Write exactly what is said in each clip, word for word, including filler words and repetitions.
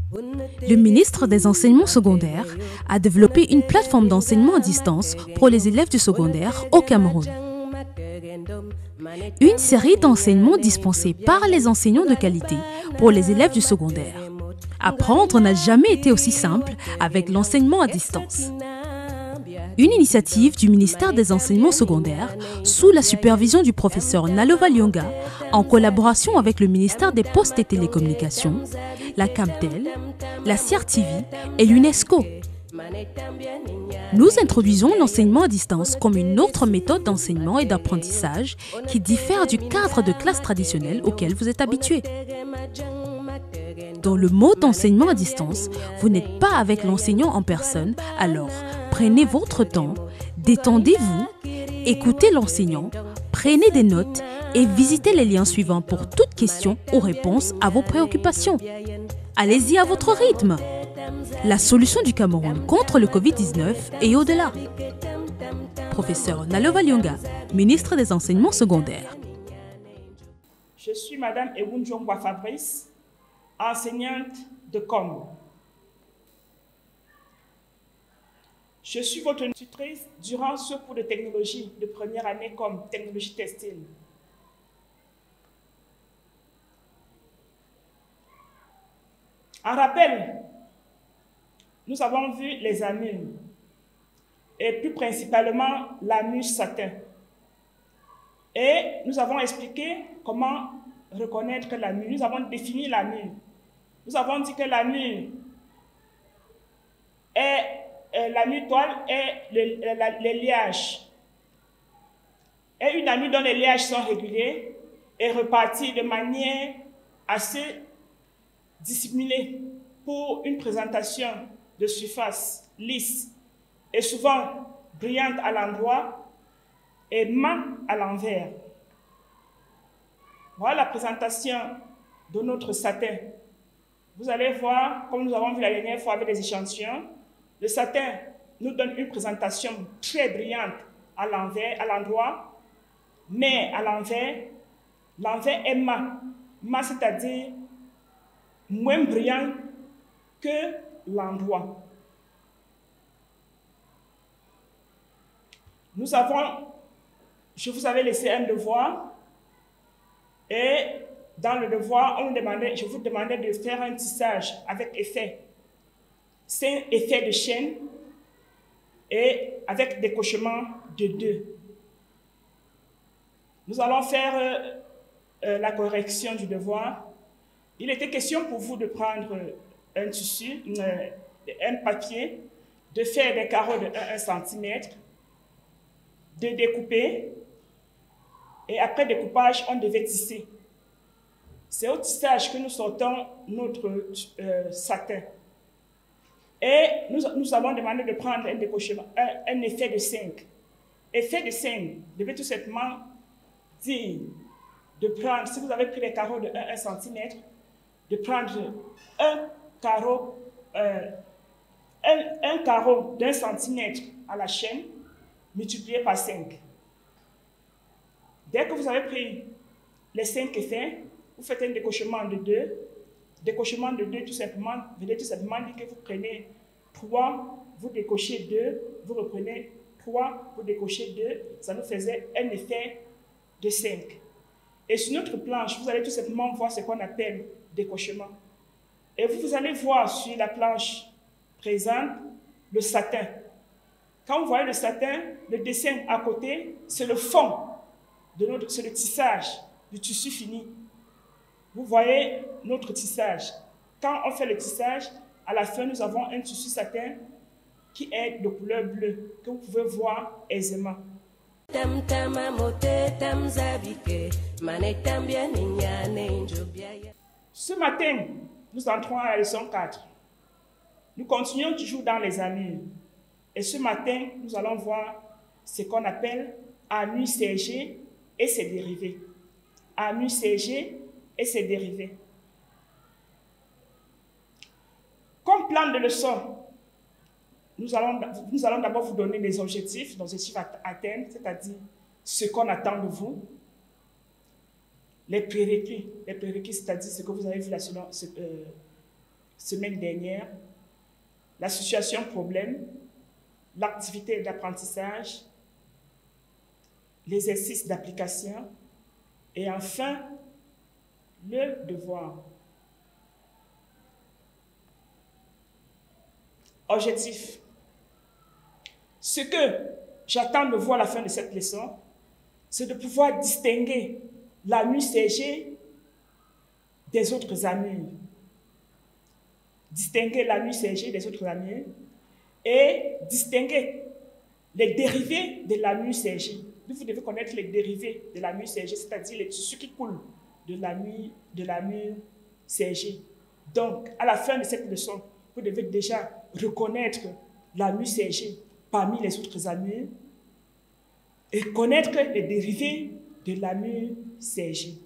Le ministre des Enseignements secondaires a développé une plateforme d'enseignement à distance pour les élèves du secondaire au Cameroun. Une série d'enseignements dispensés par les enseignants de qualité pour les élèves du secondaire. Apprendre n'a jamais été aussi simple avec l'enseignement à distance. Une initiative du ministère des Enseignements secondaires sous la supervision du professeur Nalova Lyonga en collaboration avec le ministère des Postes et Télécommunications, la Camtel, la C R T V et l'UNESCO. Nous introduisons l'enseignement à distance comme une autre méthode d'enseignement et d'apprentissage qui diffère du cadre de classe traditionnel auquel vous êtes habitué. Dans le mode d'enseignement à distance, vous n'êtes pas avec l'enseignant en personne, alors prenez votre temps, détendez-vous, écoutez l'enseignant, prenez des notes et visitez les liens suivants pour toute question ou réponse à vos préoccupations. Allez-y à votre rythme. La solution du Cameroun contre le Covid dix-neuf et au-delà. Professeur Nalova Lyonga, ministre des Enseignements secondaires. Je suis Madame Ewunjongwa Fabrice, enseignante de com. Je suis votre tutrice durant ce cours de technologie de première année comme technologie textile. En rappel, nous avons vu les amures et plus principalement la mue satin. Et nous avons expliqué comment reconnaître la mue. Nous avons défini la mue. Nous avons dit que la mue est euh, la mue toile est le, la, les liages. Et une amure dont les liages sont réguliers et repartis de manière assez disciplinée pour une présentation de surface lisse et souvent brillante à l'endroit et mat à l'envers. Voilà la présentation de notre satin. Vous allez voir, comme nous avons vu la dernière fois avec les échantillons, le satin nous donne une présentation très brillante à l'envers, à l'endroit, mais à l'envers, l'envers est mat. Mat, c'est-à-dire moins brillant que l'endroit. Nous avons, je vous avais laissé un devoir et dans le devoir, on nous demandait, je vous demandais de faire un tissage avec effet. C'est un effet de chaîne et avec décochement de deux. Nous allons faire euh, euh, la correction du devoir. Il était question pour vous de prendre un tissu, une, un papier, de faire des carreaux de un centimètre, de découper, et après découpage, on devait tisser. C'est au tissage que nous sortons notre euh, satin. Et nous, nous avons demandé de prendre un décochement, un, un effet de cinq. Effet de cinq devait tout simplement dire de prendre, si vous avez pris les carreaux de un centimètre, de prendre un carreau, euh, un, un carreau d'un centimètre à la chaîne, multiplié par cinq. Dès que vous avez pris les cinq effets, vous faites un décochement de deux. Décochement de deux, tout simplement, vous voulez tout simplement dire que vous prenez trois, vous décochez deux, vous reprenez trois, vous décochez deux, ça nous faisait un effet de cinq. Et sur notre planche, vous allez tout simplement voir ce qu'on appelle décochement. Et vous, vous allez voir sur la planche présente le satin. Quand vous voyez le satin, le dessin à côté, c'est le fond, de notre, c'est le tissage du tissu fini. Vous voyez notre tissage. Quand on fait le tissage, à la fin, nous avons un tissu satin qui est de couleur bleue, que vous pouvez voir aisément. Ce matin, nous entrons à la leçon quatre. Nous continuons toujours dans les amures. Et ce matin, nous allons voir ce qu'on appelle amure C G et ses dérivés. Amure C G et ses dérivés. Comme plan de leçon, nous allons, nous allons d'abord vous donner les objectifs, les objectifs à atteindre, c'est-à-dire ce qu'on attend de vous. Les prérequis, les prérequis, c'est-à-dire ce que vous avez vu là, selon, ce, euh, semaine dernière, la situation problème, l'activité d'apprentissage, l'exercice d'application et enfin le devoir. Objectif. Ce que j'attends de voir à la fin de cette leçon, c'est de pouvoir distinguer la M U C G des autres A M U. Distinguer la M U C G des autres A M U et distinguer les dérivés de la M U C G. Vous devez connaître les dérivés de la M U C G, c'est-à-dire les tissus qui coulent de la M U, de la M U C G. Donc, à la fin de cette leçon, vous devez déjà reconnaître la M U C G parmi les autres A M U et connaître les dérivés de la M U C G.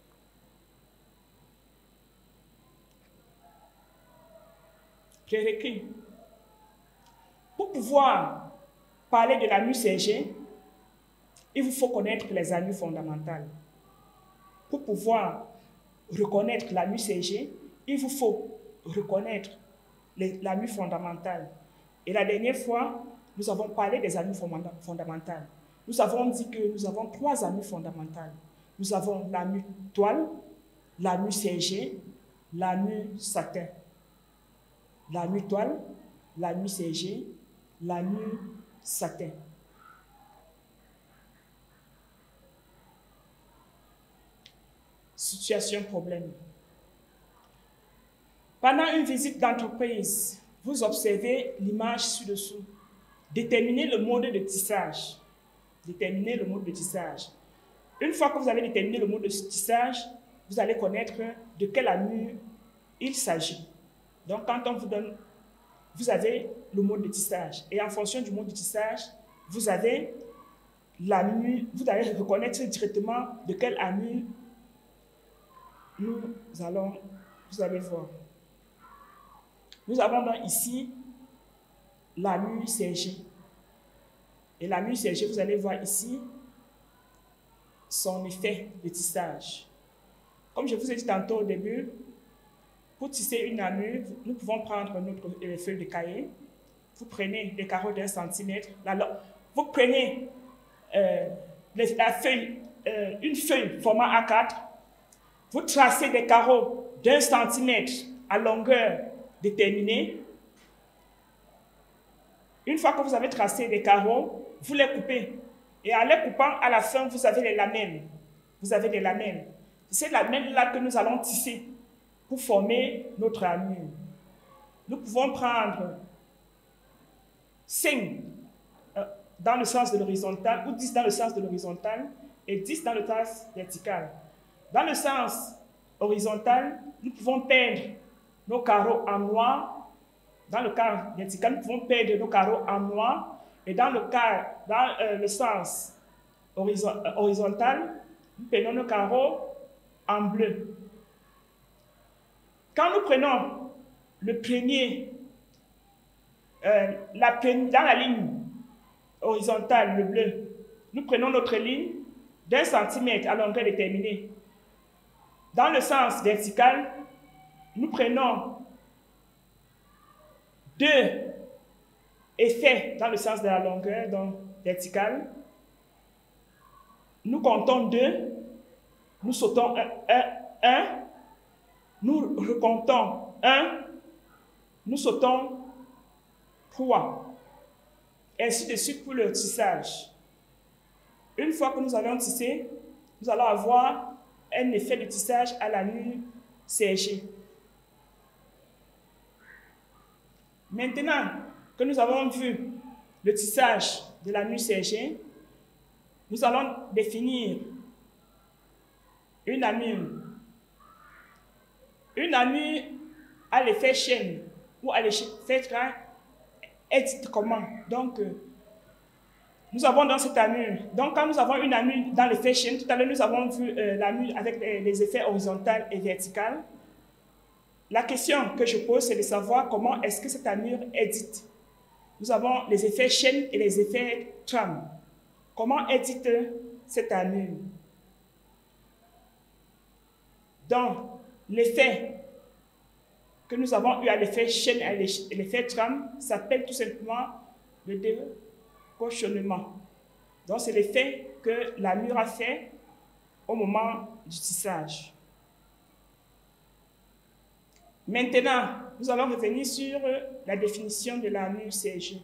Prérequis. Pour pouvoir parler de la M U C G, il vous faut connaître les A M U fondamentales. Pour pouvoir reconnaître la M U C G, il vous faut reconnaître les, la M U fondamentale. Et la dernière fois, nous avons parlé des A M U fondamentales. Nous avons dit que nous avons trois A M U fondamentales. Nous avons la M U toile, la M U C G, la M U satin. La M U toile, la M U C G, la M U satin. Situation problème. Pendant une visite d'entreprise, vous observez l'image ci-dessous. Déterminez le mode de tissage. Déterminez le mode de tissage. Une fois que vous avez déterminé le mode de tissage, vous allez connaître de quel A M U il s'agit. Donc, quand on vous donne, vous avez le mode de tissage. Et en fonction du mode de tissage, vous avez la M U, vous allez reconnaître directement de quel A M U nous allons, vous allez voir. Nous avons donc ici la M U C G. Et la M U C G, vous allez voir ici son effet de tissage. Comme je vous ai dit tantôt au début, pour tisser une A M U, nous pouvons prendre notre euh, feuille de cahier. Vous prenez des carreaux d'un centimètre. La, vous prenez euh, la feuille, euh, une feuille format A quatre. Vous tracez des carreaux d'un centimètre à longueur déterminée. Une fois que vous avez tracé des carreaux, vous les coupez. Et en les coupant, à la fin, vous avez les lamelles. Vous avez des lamelles. C'est ces lamelles-là que nous allons tisser pour former notre A M U. Nous pouvons prendre cinq euh, dans le sens de l'horizontale ou dix dans le sens de l'horizontale et dix dans le sens vertical. Dans le sens horizontal, nous pouvons peindre nos carreaux en noir. Dans le cas vertical, nous pouvons peindre nos carreaux en noir. Et dans le, cas, dans, euh, le sens horizon, euh, horizontal, nous peignons nos carreaux en bleu. Quand nous prenons le premier, euh, la, dans la ligne horizontale, le bleu, nous prenons notre ligne d'un centimètre à longueur déterminée. Dans le sens vertical, nous prenons deux effets dans le sens de la longueur, donc verticale. Nous comptons deux, nous sautons un, un, un, nous recomptons un, nous sautons trois. Ainsi de suite pour le tissage. Une fois que nous avons tissé, nous allons avoir un effet de tissage à la M U C G. Maintenant que nous avons vu le tissage de la M U C G, nous allons définir une A M U. Une A M U a l'effet chaîne ou à l'effet train est dit comment. Donc, euh, nous avons dans cette A M U, donc quand nous avons une A M U dans l'effet chaîne, tout à l'heure nous avons vu euh, l'A M U avec les, les effets horizontaux et verticaux. La question que je pose, c'est de savoir comment est-ce que cette A M U est dite. Nous avons les effets chaîne et les effets tram. Comment est dite cette A M U? Donc, l'effet que nous avons eu à l'effet chaîne et à l'effet trame s'appelle tout simplement le décochonnement. Donc, c'est l'effet que la mûre a fait au moment du tissage. Maintenant, nous allons revenir sur la définition de la mûre C G.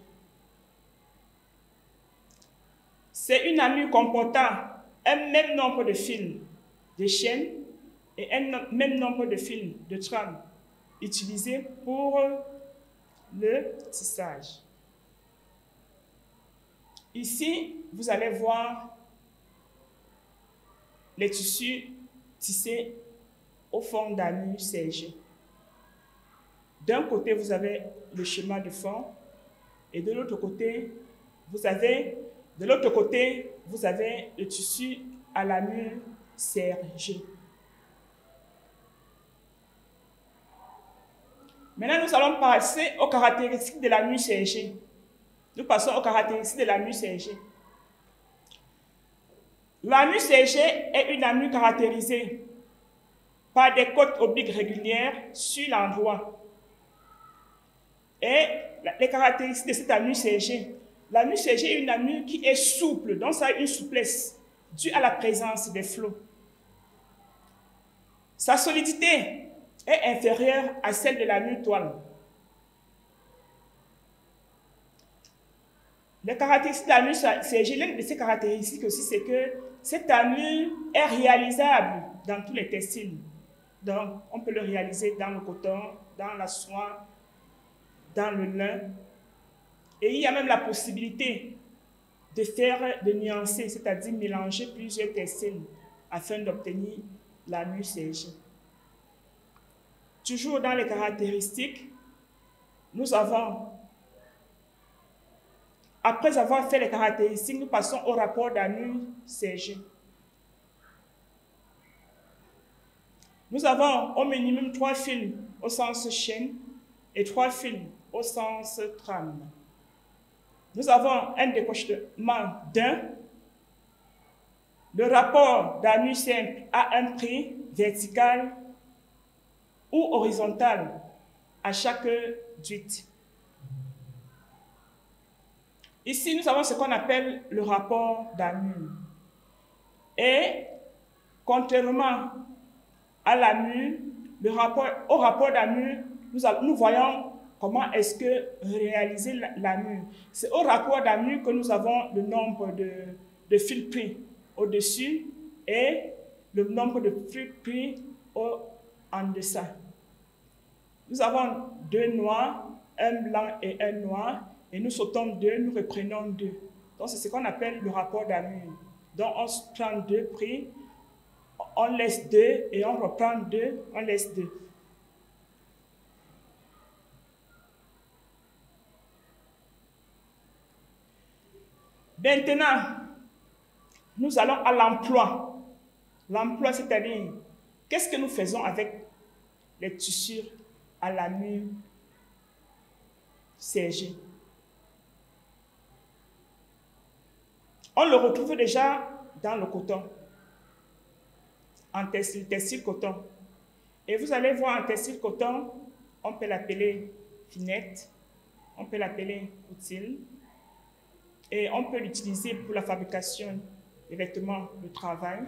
C'est une amure comportant un même nombre de fils de chaîne et un même nombre de fils de trame utilisés pour le tissage. Ici, vous allez voir les tissus tissés au fond d'amure C G. D'un côté, vous avez le schéma de fond et de l'autre côté, vous avez de l'autre côté, vous avez le tissu à l'amure C R G. Maintenant, nous allons passer aux caractéristiques de l'amure C R G. Nous passons aux caractéristiques de l'amure C R G. L'amure C R G est une amure caractérisée par des côtes obliques régulières sur l'endroit. Et les caractéristiques de cette amure C R G. L'amure C R G est une amure qui est souple, donc ça a une souplesse due à la présence des flots. Sa solidité est inférieure à celle de l'amure toile. Les caractéristiques de l'amure C R G, l'une de ces caractéristiques aussi, c'est que cette amure est réalisable dans tous les textiles. Donc, on peut le réaliser dans le coton, dans la soie, dans le lin. Et il y a même la possibilité de faire, de nuancer, c'est-à-dire mélanger plusieurs textiles afin d'obtenir l'amure C R G. Toujours dans les caractéristiques, nous avons, après avoir fait les caractéristiques, nous passons au rapport d'amure C R G. Nous avons au minimum trois fils au sens chaîne et trois fils au sens trame. Nous avons un décochement d'un. Le rapport d'amure simple a un prix vertical ou horizontal à chaque duite. Ici, nous avons ce qu'on appelle le rapport d'amure. Et contrairement à l'amure, le rapport, au rapport d'amure, nous, nous voyons comment est-ce que réaliser l'amure. C'est au rapport d'amure que nous avons le nombre de, de fils pris au-dessus et le nombre de fils pris au, en deçà. Nous avons deux noirs, un blanc et un noir, et nous sautons deux, nous reprenons deux. Donc c'est ce qu'on appelle le rapport d'amure. Donc on prend deux pris, on laisse deux, et on reprend deux, on laisse deux. Maintenant, nous allons à l'emploi. L'emploi, c'est-à-dire, qu'est-ce que nous faisons avec les tissus à l'amure C R G? On le retrouve déjà dans le coton, en textile, textile coton. Et vous allez voir en textile coton, on peut l'appeler finette, on peut l'appeler coutille, et on peut l'utiliser pour la fabrication des vêtements de travail.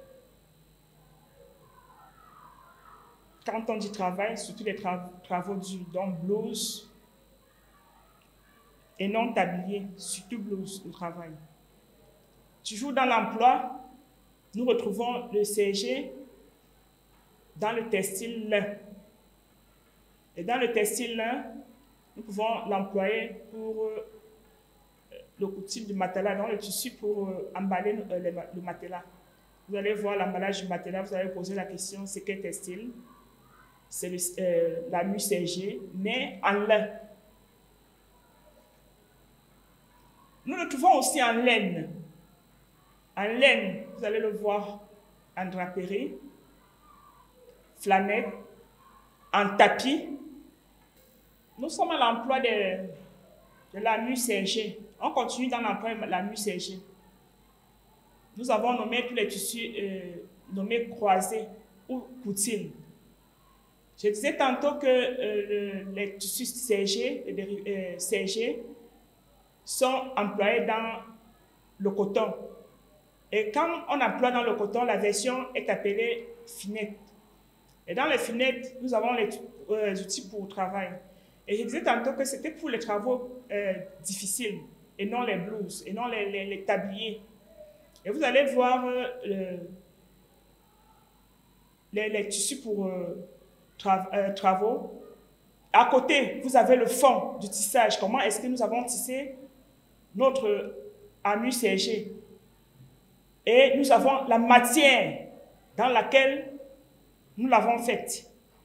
Quand on dit travail, surtout les tra travaux durs, donc blouse et non tablier, surtout blouse de travail. Toujours dans l'emploi, nous retrouvons le C R G dans le textile lin. Et dans le textile lin, nous pouvons l'employer pour euh, le coutil du matelas, donc le tissu pour euh, emballer euh, le, le matelas. Vous allez voir l'emballage du matelas, vous allez poser la question, c'est quel textile? C'est euh, l'amure C R G, mais en lin. Nous le trouvons aussi en laine. En laine, vous allez le voir en draperie, flanelle, en tapis. Nous sommes à l'emploi de, de l'amure C R G. On continue dans l'emploi de l'amure C R G. Nous avons nommé tous les tissus euh, nommés croisés ou coutines. Je disais tantôt que euh, le, les tissus C G, euh, C G sont employés dans le coton. Et quand on emploie dans le coton, la version est appelée finette. Et dans les finettes, nous avons les euh, outils pour travail. Et je disais tantôt que c'était pour les travaux euh, difficiles, et non les blouses, et non les, les, les tabliers. Et vous allez voir euh, le, les, les tissus pour euh, tra euh, travaux. À côté, vous avez le fond du tissage. Comment est-ce que nous avons tissé notre Amu C G? Et nous avons la matière dans laquelle nous l'avons faite.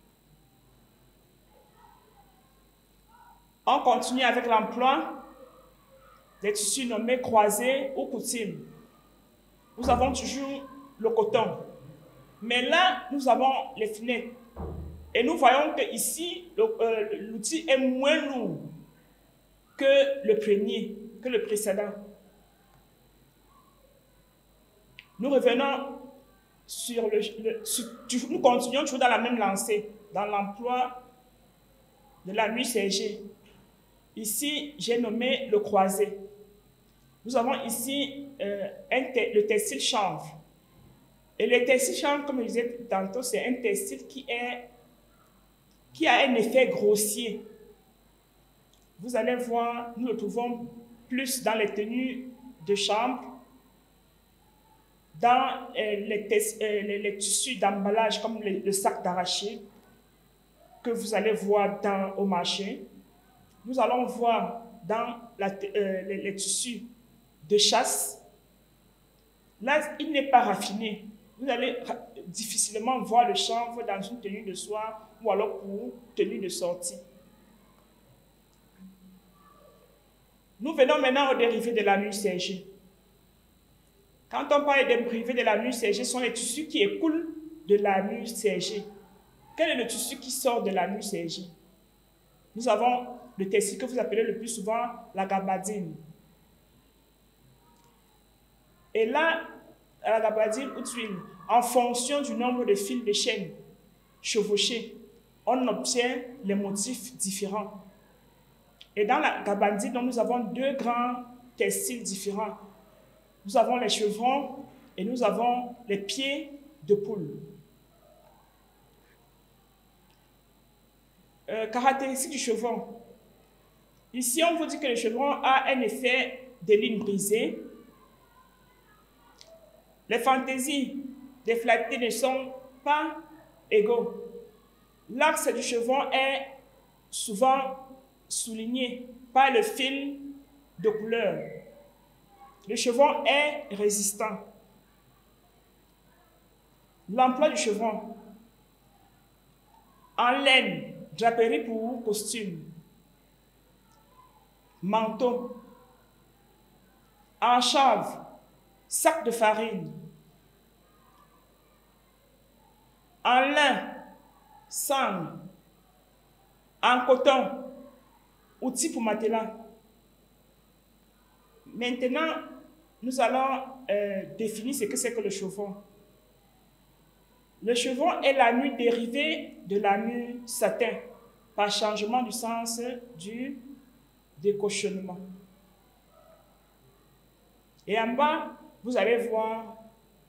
On continue avec l'emploi des tissus nommés croisés ou coutumes. Nous avons toujours le coton. Mais là, nous avons les finettes. Et nous voyons que ici, l'outil euh, est moins lourd que le premier, que le précédent. Nous revenons sur le, le sur, nous continuons toujours dans la même lancée, dans l'emploi de la Amu C G. Ici, j'ai nommé le croisé. Nous avons ici euh, un te, le textile chanvre. Et le textile chanvre, comme je disais tantôt, c'est un textile qui, est, qui a un effet grossier. Vous allez voir, nous le trouvons plus dans les tenues de chambre, dans euh, les, euh, les, les tissus d'emballage comme le, le sac d'arachide que vous allez voir dans, au marché. Nous allons voir dans la, euh, les, les tissus de chasse. Là, il n'est pas raffiné. Vous allez difficilement voir le chanvre dans une tenue de soie ou alors pour tenue de sortie. Nous venons maintenant aux dérivés de l'Amu C G. Quand on parle des dérivés de l'Amu C G, ce sont les tissus qui écoulent de l'Amu C G. Quel est le tissu qui sort de l'Amu C G? Nous avons le textile que vous appelez le plus souvent la gabardine. Et là, à la gabardine ou tuile, en fonction du nombre de fils de chaîne chevauchés, on obtient les motifs différents. Et dans la gabardine, nous avons deux grands textiles différents. Nous avons les chevrons et nous avons les pieds de poule. Euh, caractéristiques du chevron. Ici, on vous dit que le chevron a un effet de ligne brisée. Les fantaisies déflectées ne sont pas égaux. L'axe du chevron est souvent souligné par le fil de couleur. Le chevron est résistant. L'emploi du chevron. En laine, draperie pour costume. Manteau. En chanvre, sac de farine. En lin, sangle. En coton, outils pour matelas. Maintenant, nous allons euh, définir ce que c'est que le chevron. Le chevron est l'Amu dérivé de l'Amu satin, par changement du sens du décochonnement. Et en bas, vous allez voir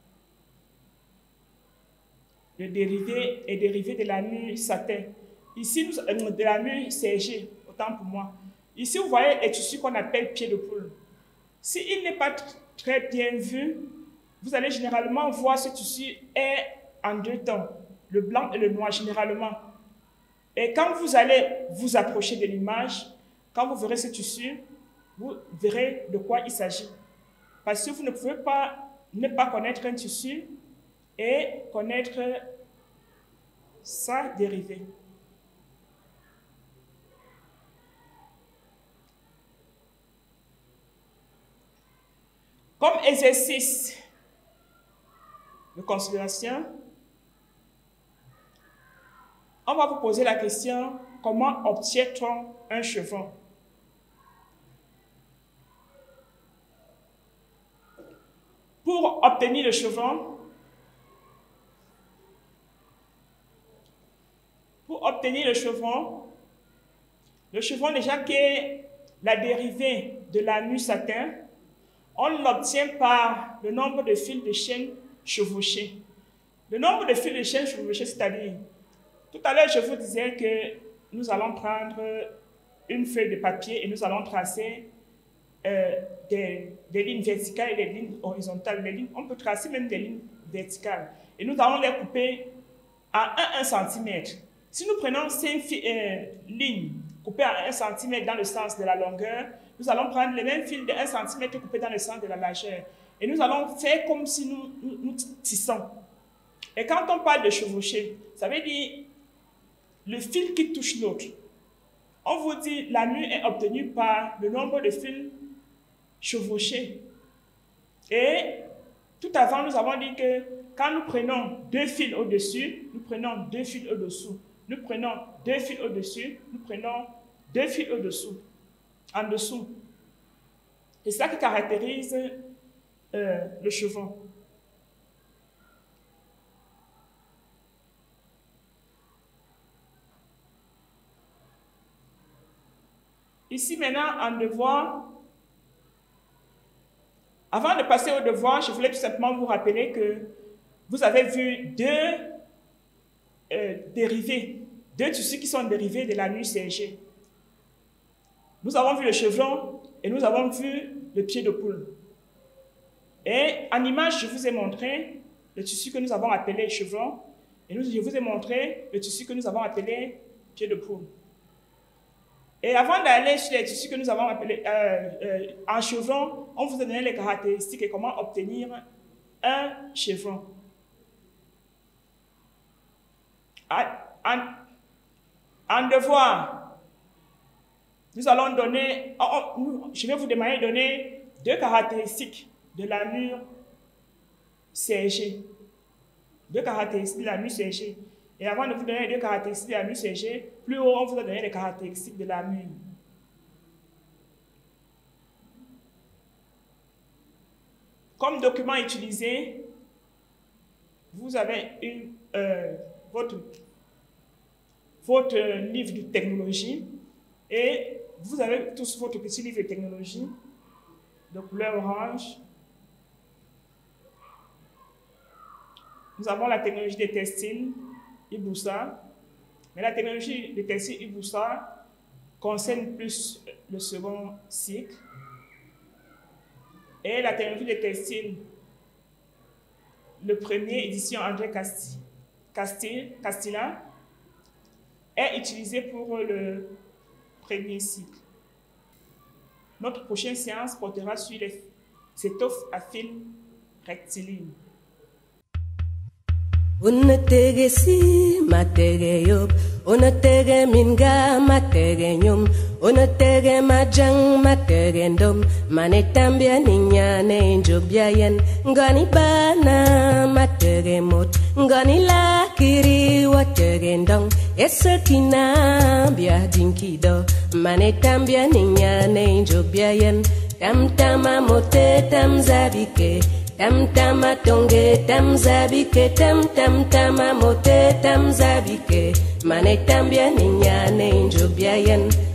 le dérivé et dérivé de l'Amu satin. Ici, nous, euh, de l'Amu C G, autant pour moi. Ici, vous voyez les tissus qu'on appelle pieds de poule. S'il n'est pas très bien vu, vous allez généralement voir ce tissu est en deux tons, le blanc et le noir généralement. Et quand vous allez vous approcher de l'image, quand vous verrez ce tissu, vous verrez de quoi il s'agit. Parce que vous ne pouvez pas ne pas connaître un tissu et connaître sa dérivée. Comme exercice de considération, on va vous poser la question, comment obtient-on un chevron? Pour obtenir le chevron, pour obtenir le chevron, le chevron déjà qui est la dérivée de la nu satin, on l'obtient par le nombre de fils de chaîne chevauchés. Le nombre de fils de chaîne chevauchés, c'est-à-dire, tout à l'heure je vous disais que nous allons prendre une feuille de papier et nous allons tracer euh, des, des lignes verticales et des lignes horizontales. Les lignes, on peut tracer même des lignes verticales. Et nous allons les couper à un centimètre. Si nous prenons cinq euh, lignes coupées à un centimètre dans le sens de la longueur, nous allons prendre les mêmes fils de un centimètre coupés dans le sens de la largeur. Et nous allons faire comme si nous, nous, nous tissons. Et quand on parle de chevaucher, ça veut dire le fil qui touche l'autre. On vous dit la nu est obtenue par le nombre de fils chevauchés. Et tout avant, nous avons dit que quand nous prenons deux fils au-dessus, nous prenons deux fils au-dessous. Nous prenons deux fils au-dessus, nous prenons deux fils au-dessous, en dessous. C'est ça qui caractérise euh, le chevron. Ici maintenant, en devoir, avant de passer au devoir, je voulais tout simplement vous rappeler que vous avez vu deux euh, dérivés, deux tissus qui sont dérivés de la nu C G. Nous avons vu le chevron et nous avons vu le pied de poule. Et en image, je vous ai montré le tissu que nous avons appelé chevron et nous, je vous ai montré le tissu que nous avons appelé pied de poule. Et avant d'aller sur les tissus que nous avons appelés euh, euh, en chevron, on vous a donné les caractéristiques et comment obtenir un chevron. En, en devoir, nous allons donner, oh, oh, je vais vous demander de donner deux caractéristiques de la mûre C G. Deux caractéristiques de la mûre C G. Et avant de vous donner les deux caractéristiques de la mûre C G, plus haut, on vous a donné les caractéristiques de la mûre. Comme document utilisé, vous avez une, euh, votre, votre livre de technologie et vous avez tous votre petit livre de technologie de couleur orange. Nous avons la technologie des textiles, Iboussa, mais la technologie des textiles Iboussa concerne plus le second cycle. Et la technologie des textiles, le premier, édition André Casti, Casti, Castilla, est utilisé pour le premier cycle. Notre prochaine séance portera sur les étoffes à fil rectiligne. Unatege si matege yop, unatege minga matege nyum, unatege majang matege ndom, manetambia ninya ne njobia yen, ngani bana matege mot, ngani lakiri watege ndong, esakina bia dinkido, manetambia ninya ne njobia yen, tam tama mote tam zabike. Tam tama tonge tam zabike tam tam tama mote tam zabike mane tambia ninya ne njobia yen